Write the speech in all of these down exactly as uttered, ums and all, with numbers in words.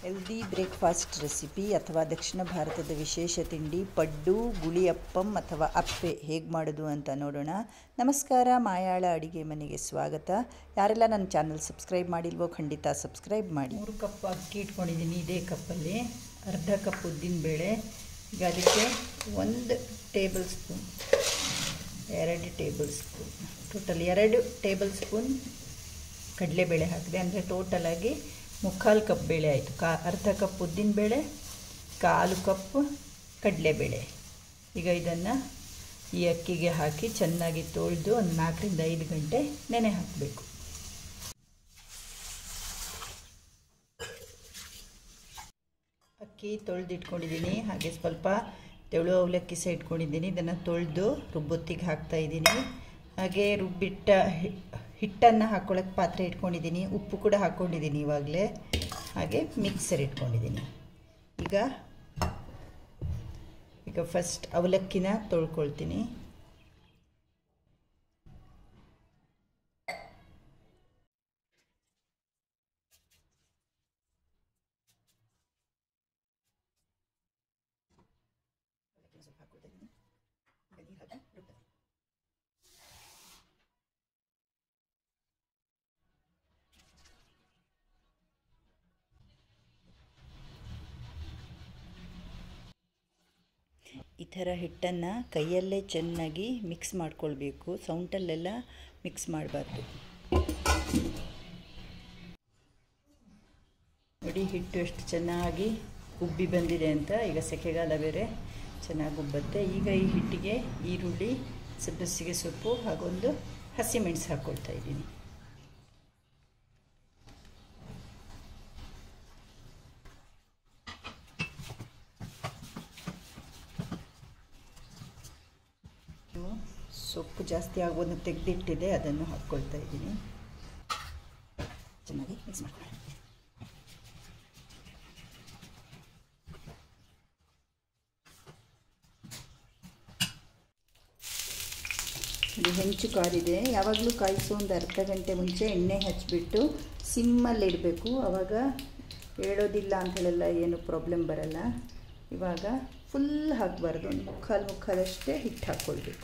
Healthy breakfast recipe ಅಥವಾ ದಕ್ಷಿಣ ಭಾರತದ ವಿಶೇಷ ತಿಂಡಿ ಪಡ್ಡು, ಗುಳಿಯಪ್ಪಂ ಅಥವಾ ಅಪ್ಪೆ ಹೇಗೆ ಮಾಡೋದು ಅಂತ ನೋಡೋಣ. ನಮಸ್ಕಾರ, ಮಾಯಾಳ ಅಡುಗೆ ಮನೆಗೆ ಸ್ವಾಗತ. ಯಾರೆಲ್ಲ ನನ್ನ ಚಾನಲ್ ಸಬ್ಸ್ಕ್ರೈಬ್ ಮಾಡಿಲ್ವೋ ಖಂಡಿತ ಸಬ್ಸ್ಕ್ರೈಬ್ ಮಾಡಿ. ಮೂರು ಕಪ್ ಅಕ್ಕಿ ಇಟ್ಕೊಂಡಿದ್ದೀನಿ. ಇದೇ ಕಪ್ಪಲ್ಲಿ ಅರ್ಧ ಕಪ್ ಉದ್ದಿನಬೇಳೆ. ಈಗ ಅದಕ್ಕೆ ಒಂದು ಟೇಬಲ್ ಸ್ಪೂನ್ ಎರಡು ಟೇಬಲ್ ಸ್ಪೂನ್ ಟೋಟಲ್ ಎರಡು ಟೇಬಲ್ ಸ್ಪೂನ್ ಕಡಲೆಬೇಳೆ ಹಾಕಿದೆ. ಅಂದರೆ ಟೋಟಲಾಗಿ ಮುಕ್ಕಾಲು ಕಪ್ ಬೇಳೆ ಆಯಿತು. ಕಾ ಅರ್ಧ ಕಪ್ ಉದ್ದಿನಬೇಳೆ, ಕಾಲು ಕಪ್ ಕಡಲೆಬೇಳೆ. ಈಗ ಇದನ್ನು ಈ ಅಕ್ಕಿಗೆ ಹಾಕಿ ಚೆನ್ನಾಗಿ ತೊಳೆದು ಒಂದು ನಾಲ್ಕರಿಂದ ಐದು ಗಂಟೆ ನೆನೆ ಹಾಕಬೇಕು. ಅಕ್ಕಿ ತೊಳೆದಿಟ್ಕೊಂಡಿದ್ದೀನಿ. ಹಾಗೆ ಸ್ವಲ್ಪ ತೆಳು ಅವಲಕ್ಕಿ ಸಹ ಇಟ್ಕೊಂಡಿದ್ದೀನಿ. ಇದನ್ನು ತೊಳೆದು ರುಬ್ಬೊತ್ತಿಗೆ ಹಾಕ್ತಾಯಿದ್ದೀನಿ. ಹಾಗೆ ರುಬ್ಬಿಟ್ಟ ಹಿಟ್ಟನ್ನು ಹಾಕ್ಕೊಳ್ಳೋಕ್ಕೆ ಪಾತ್ರೆ ಇಟ್ಕೊಂಡಿದ್ದೀನಿ. ಉಪ್ಪು ಕೂಡ ಹಾಕ್ಕೊಂಡಿದ್ದೀನಿ ಇವಾಗಲೇ. ಹಾಗೆ ಮಿಕ್ಸರ್ ಇಟ್ಕೊಂಡಿದ್ದೀನಿ. ಈಗ ಈಗ ಫಸ್ಟ್ ಅವಲಕ್ಕಿನ ತೊಳ್ಕೊಳ್ತೀನಿ. ಈ ಥರ ಹಿಟ್ಟನ್ನು ಕೈಯಲ್ಲೇ ಚೆನ್ನಾಗಿ ಮಿಕ್ಸ್ ಮಾಡ್ಕೊಳ್ಬೇಕು. ಸೌಂಟಲ್ಲೆಲ್ಲ ಮಿಕ್ಸ್ ಮಾಡಬಾರ್ದು. ನೋಡಿ ಹಿಟ್ಟು ಎಷ್ಟು ಚೆನ್ನಾಗಿ ಉಬ್ಬಿ ಬಂದಿದೆ ಅಂತ. ಈಗ ಸೆಕೆಗಾಲ ಬೇರೆ, ಚೆನ್ನಾಗಿ ಉಬ್ಬತ್ತೆ. ಈಗ ಈ ಹಿಟ್ಟಿಗೆ ಈರುಳ್ಳಿ, ಸಬ್ಬಸಿಗೆ ಸೊಪ್ಪು ಹಾಗೊಂದು ಹಸಿಮೆಣಸು ಹಾಕ್ಕೊಳ್ತಾ ಇದ್ದೀನಿ. ಸೊಪ್ಪು ಜಾಸ್ತಿ ಆಗೋದನ್ನು ತೆಗೆದಿಟ್ಟಿದೆ, ಅದನ್ನು ಹಾಕ್ಕೊಳ್ತಾ ಇದ್ದೀನಿ. ಚೆನ್ನಾಗಿ ಮಿಕ್ಸ್ ಮಾಡ್ಕೊಳ್ಳಿ. ಇದು ಹೆಂಚು ಕಾರಿದೆ. ಯಾವಾಗಲೂ ಕಾಯಿಸೋ ಒಂದು ಅರ್ಧ ಗಂಟೆ ಮುಂಚೆ ಎಣ್ಣೆ ಹಚ್ಚಿಬಿಟ್ಟು ಸಿಮ್ಮಲ್ಲಿ ಇಡಬೇಕು. ಆವಾಗ ಹೇಳೋದಿಲ್ಲ ಅಂಥೇಳೆಲ್ಲ ಏನು ಪ್ರಾಬ್ಲಮ್ ಬರಲ್ಲ. ಇವಾಗ ಫುಲ್ ಹಾಕಬಾರ್ದು, ಒಂದು ಮುಕ್ಕಾಲು ಮುಕ್ಕಾಲಷ್ಟೇ ಹಿಟ್ಟು ಹಾಕ್ಕೊಳ್ಬೇಕು.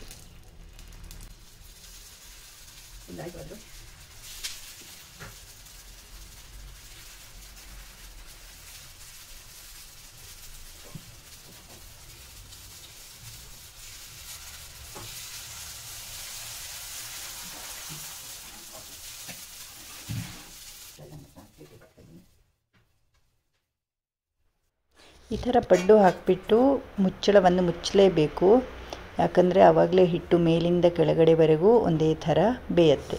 ಇದಾಗಬಾರ್ದು. ಈ ಥರ ಪಡ್ಡು ಹಾಕಿಬಿಟ್ಟು ಮುಚ್ಚಳವನ್ನು ಮುಚ್ಚಲೇಬೇಕು. ಯಾಕಂದರೆ ಆವಾಗಲೇ ಹಿಟ್ಟು ಮೇಲಿಂದ ಕೆಳಗಡೆವರೆಗೂ ಒಂದೇ ಥರ ಬೇಯುತ್ತೆ.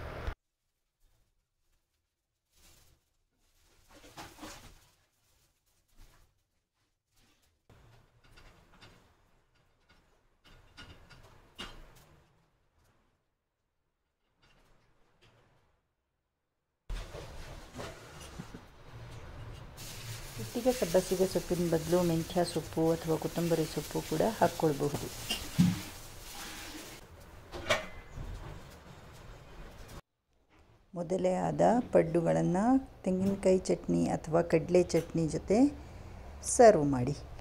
ಹಿಟ್ಟಿಗೆ ಸಬ್ಬಸಿಗೆ ಸೊಪ್ಪಿನ ಬದಲು ಮೆಂತ್ಯ ಸೊಪ್ಪು ಅಥವಾ ಕೊತ್ತಂಬರಿ ಸೊಪ್ಪು ಕೂಡ ಹಾಕ್ಕೊಳ್ಬಹುದು. ಮೊದಲೇ ಆದ ಪಡ್ಡುಗಳನ್ನು ತೆಂಗಿನಕಾಯಿ ಚಟ್ನಿ ಅಥವಾ ಕಡಲೆ ಚಟ್ನಿ ಜೊತೆ ಸರ್ವ್ ಮಾಡಿ.